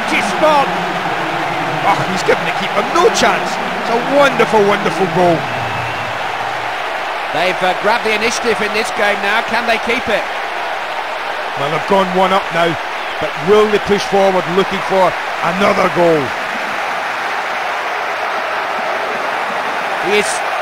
empty spot. Oh, he's given the keeper no chance. It's a wonderful, wonderful goal. They've grabbed the initiative in this game now. Can they keep it? Well, they've gone one up now, but will they push forward looking for another goal? He is